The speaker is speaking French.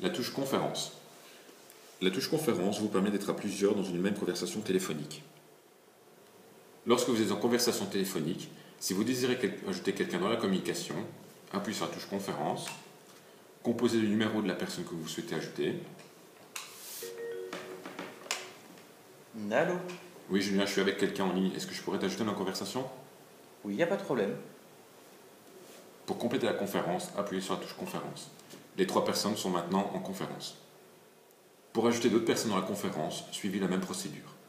La touche conférence. La touche conférence vous permet d'être à plusieurs dans une même conversation téléphonique. Lorsque vous êtes en conversation téléphonique, si vous désirez ajouter quelqu'un dans la communication, appuyez sur la touche conférence, composez le numéro de la personne que vous souhaitez ajouter. Allô? Oui Julien, je suis avec quelqu'un en ligne, est-ce que je pourrais t'ajouter dans la conversation? Oui, y a pas de problème. Pour compléter la conférence, appuyez sur la touche conférence. Les 3 personnes sont maintenant en conférence. Pour ajouter d'autres personnes dans la conférence, suivez la même procédure.